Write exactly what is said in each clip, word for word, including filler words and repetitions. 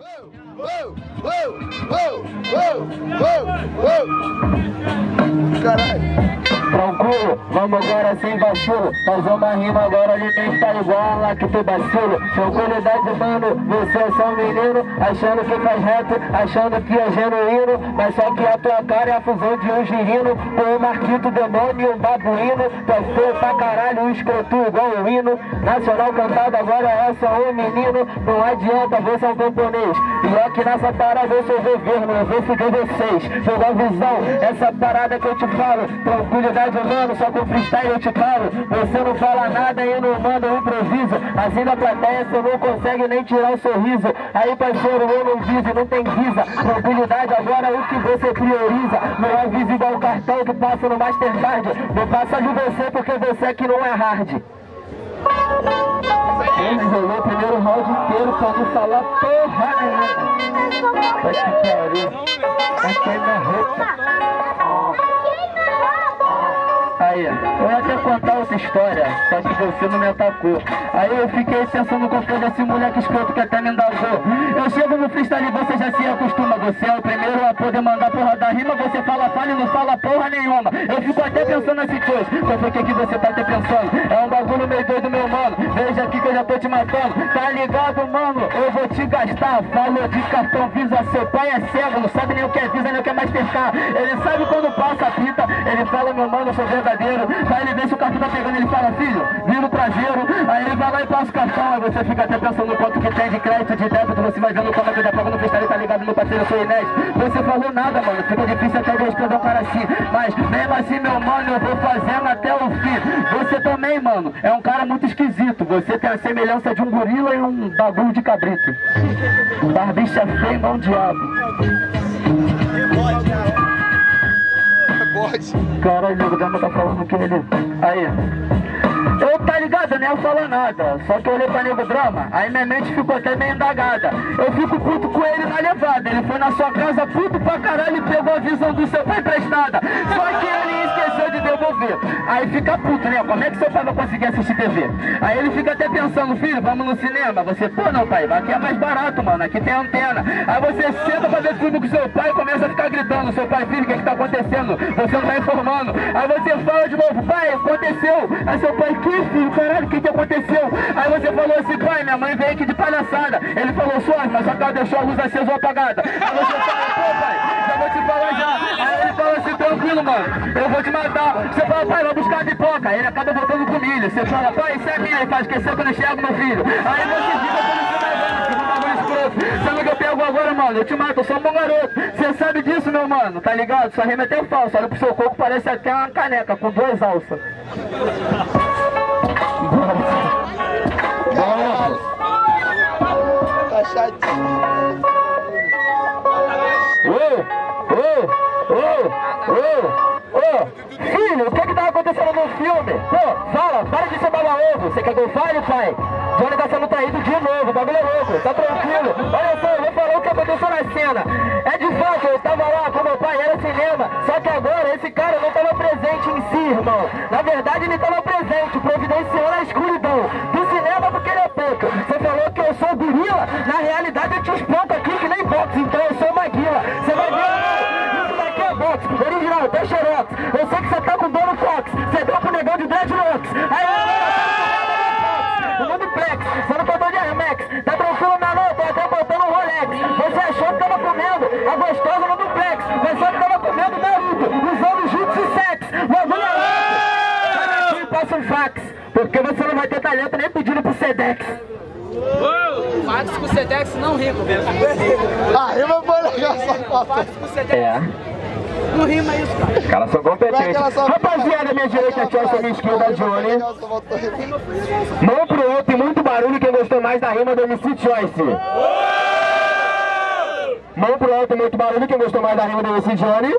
Caralho. Tranquilo, vamos agora sem vacilo. Fazer uma rima agora, ninguém tá igual lá que tu vacilo. Tranquilidade, mano, você é só um menino, achando que faz reto, achando que é genuíno. Mas só que a tua cara é a fusão de um girino com um marquito demônio e um babuíno. Tu é feio pra caralho, um escroto igual o hino nacional cantado, agora é só um menino. Não adianta, você é um camponês. E aqui nessa parada eu sou governo, eu vou fuder vocês. Pegou a visão, essa parada que eu te falo. Tranquilidade, mano, só com freestyle eu te falo. Você não fala nada e não manda um improviso. Assim na plateia você não consegue nem tirar o sorriso. Aí parceiro, eu não viso, não tem visa. Tranquilidade agora é o que você prioriza. Não avisa igual o cartão que passa no Mastercard. Não passa de você porque você aqui não é hard. Ele rolou o primeiro round inteiro pra não falar porra nenhuma. Vai que pariu. Aqui é minha roupa. Aí, eu ia até contar outra história, só que você não me atacou. Aí eu fiquei pensando com todo esse moleque escroto que até me indagou. Eu chego no freestyle e você já se acostuma. Você é o primeiro a poder mandar porra da rima. Você fala, fala e não fala porra nenhuma. Eu fico até pensando nesse coisa. Qual foi que você tá até pensando? É um bagulho meio doido, meu mano. Veja aqui que eu já tô te matando. Tá ligado, mano? Eu vou te gastar. Falou de cartão Visa, seu pai é cego. Não sabe nem o que é Visa, nem o que é Mastercard. Ele sabe quando passa a fita. Ele fala, meu mano, eu sou verdadeiro. Aí ele vê se o cartão tá pegando, ele fala, filho, vira o traseiro. Aí ele vai lá e passa o cartão. Aí você fica até pensando no quanto que tem de crédito, de débito. Você vai vendo como é que já paga no freestyle, tá ligado, meu parceiro, eu sou inédito. Você falou nada, mano, fica difícil até de responder um cara assim. Mas mesmo assim, meu mano, eu vou fazendo até o fim. Você também, mano, é um cara muito esquisito. Você tem a semelhança de um gorila e um bagulho de cabrito. Barbicha feia, igual um diabo. Caralho, o Gama tá falando que ele... Aí... Eu, tá ligado, nem eu falo nada. Só que eu olhei pra Nego Drama, aí minha mente ficou até meio indagada. Eu fico puto com ele na levada. Ele foi na sua casa puto pra caralho e pegou a visão do seu pai emprestada. Só que ele esqueceu de devolver. Aí fica puto, né? Como é que seu pai vai conseguir assistir T V? Aí ele fica até pensando, filho, vamos no cinema. Você, pô, não, pai, aqui é mais barato, mano, aqui tem antena. Aí você senta pra ver tudo com seu pai e começa a ficar gritando. Seu pai, filho, o que é que tá acontecendo? Você não tá informando. Aí você fala de novo, pai, aconteceu. Aí seu pai, que filho, caralho, o que que aconteceu? Aí você falou assim, pai, minha mãe veio aqui de palhaçada. Ele falou, suave, mas só que ela deixou a luz acesa ou apagada. Aí você fala, pô, pai, já vou te falar já. Aí ele fala assim, tranquilo, mano, eu vou te matar. Você fala, pai, vai buscar a pipoca. Aí ele acaba voltando com milho. Você fala, pai, isso é minha. Ele faz, esqueceu que eu não enxergo, meu filho. Aí você fica como você vai vendo, que um bagulho escroto. Sabe o que eu pego agora, mano? Eu te mato, eu sou um bom garoto. Você sabe disso, meu mano, tá ligado? Sua rima é até falsa. Olha pro seu corpo, parece até uma caneca com duas alças. Tá chatinho. Ô, ô, ô, ô, ô, filho, o que que tá acontecendo no filme? Pô, fala, para de ser baba-ovo. Você quer que eu fale, pai? Johnny tá sendo traído de novo, o bagulho é louco, tá tranquilo. Olha só, eu vou falar o que aconteceu na cena. É de fato, eu tava lá com meu pai, era cinema. Só que agora esse cara não tava presente em si, irmão. Na verdade ele tava presente, providenciando a escuridão do cinema porque ele é pouco. Você falou que eu sou gorila, na realidade eu te espanco aqui que nem boxe, então eu sou maguila. Você vai ver, isso daqui é boxe, original, até xerox. Eu sei que você tá com dor no Fox, você deu pro negão de dreadlocks. Aí eu no duplex, você não tomou de Amex. Tá tranquilo na nota, até botando um Rolex. Você achou que tava comendo a gostosa no duplex, pensou que tava comendo Naruto, usando jutsu e sex. O bagulho é louco. Sai daqui e passa um fax, porque você não vai ter talento nem pedindo pro Sedex. Fax com Sedex não rima. Ah, rima foi legal essa Fax com Sedex. É. Não rima isso, cara. Os caras são competentes. Rapaziada, minha direita, Chelsea, minha esquerda, Johnny. Mão pro outro e muito barulho. Quem gostou mais da rima do M C Choice? Mão pro outro e muito barulho. Quem gostou mais da rima do M C Johnny?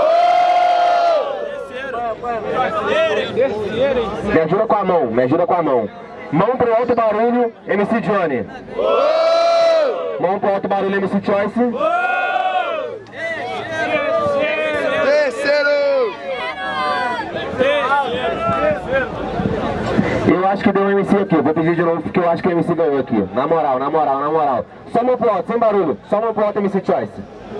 Me ajuda com a mão, me ajuda com a mão. Mão pro alto, barulho, M C Johnny. Mão pro alto, barulho, M C Choice. Eu acho que deu um M C aqui, vou pedir de novo porque eu acho que o M C ganhou aqui. Na moral, na moral, na moral. Só mão pro alto, sem barulho. Só mão pro alto, M C Choice.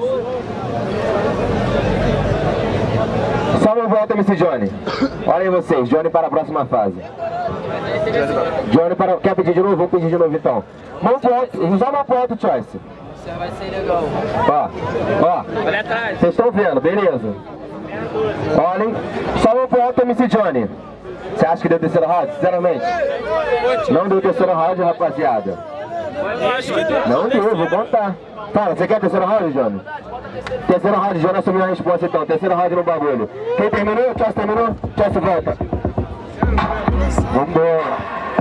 Só mão pro alto, M C Johnny. Olha aí vocês, Johnny para a próxima fase. Johnny para... Quer pedir de novo? Vamos pedir de novo então. Mão pro alto, só mão pro alto, Choice. Isso vai ser legal. Ó, ó. Olha atrás. Vocês estão vendo, beleza. Olhem, só mão pro alto, M C Johnny. Você acha que deu terceiro round? Sinceramente? Não deu terceiro round, rapaziada. Não deu, vou contar. Fala, você quer terceiro round, Johnny? Terceiro round, Johnny assumiu a resposta então. Terceiro round no bagulho. Quem terminou? Choice terminou? Choice volta. Vambora.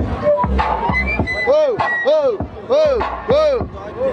Uou, uou, uou, uou.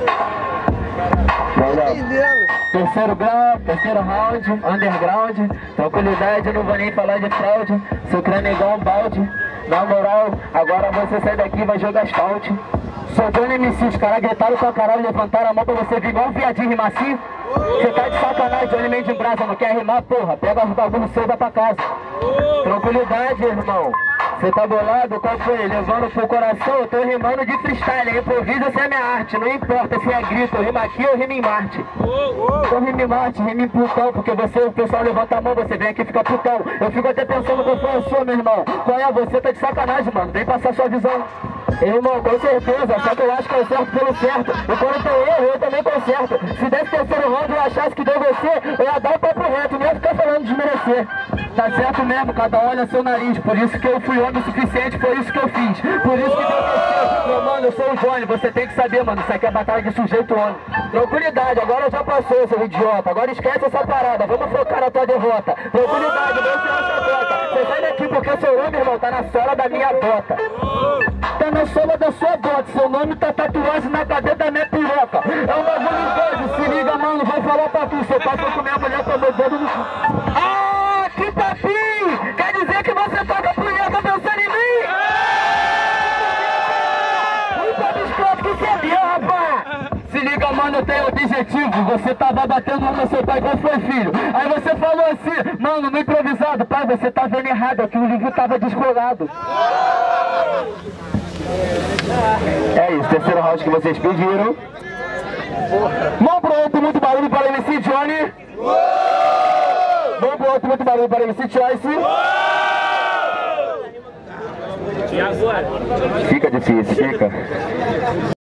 Terceiro grau, terceiro round, underground, tranquilidade, não vou nem falar de fraude, seu crânio é igual um balde, na moral, agora você sai daqui e vai jogar asfalto. Sou Johnny M C, os caras gritaram pra caralho, levantaram a mão pra você vir igual um viadinho rimar assim. Você tá de sacanagem, Johnny meio de brasa, não quer rimar, porra, pega os bagulhos seus e vai pra casa. Tranquilidade, irmão. Você tá bolado? Qual foi? Levando pro coração, eu tô rimando de freestyle, improviso essa é minha arte, não importa se é grito, eu rimo aqui ou rimo em Marte. Eu rimo em Marte, rimo em Plutão, porque você, o pessoal levanta a mão, você vem aqui e fica putão. Eu fico até pensando qual foi a sua, meu irmão. Qual é? Você tá de sacanagem, mano, vem passar sua visão. Irmão, com certeza, só que eu acho que é o certo pelo certo. E quando tem erro, eu também conserto. Se desse terceiro round eu achasse que deu você, eu ia dar o papo reto, não ia ficar falando de desmerecer. Tá certo mesmo, cada um olha seu nariz. Por isso que eu fui homem o suficiente, foi isso que eu fiz. Por isso que deu terceiro. Meu mano, eu sou o Johnny, você tem que saber, mano. Isso aqui é batalha de sujeito homem. Tranquilidade, agora já passou, seu idiota. Agora esquece essa parada, vamos focar na tua derrota. Tranquilidade, não se acha bota. Você sai daqui porque seu nome, irmão, tá na sola da minha bota. Tá na sola da sua bota, seu nome tá tatuagem na cadeia da minha piroca. É um bagulho doido, se liga, mano, vou falar pra tu. Seu pai foi comer a mulher com meu dedo no... Ah, que papinho! Quer dizer que você toca punheta pensando em mim? Muito biscoito que você deu, rapaz! Se liga, mano, eu tenho objetivo. Você tava batendo no seu pai, qual foi, filho? Aí você falou assim, mano, no improvisado, pai, você tá vendo errado, aqui o livro tava descolado. É isso, terceiro round que vocês pediram. Mão pro alto, muito barulho para o M C Johnny. Mão pro alto, muito barulho para o M C Choice. E agora? Fica difícil, fica.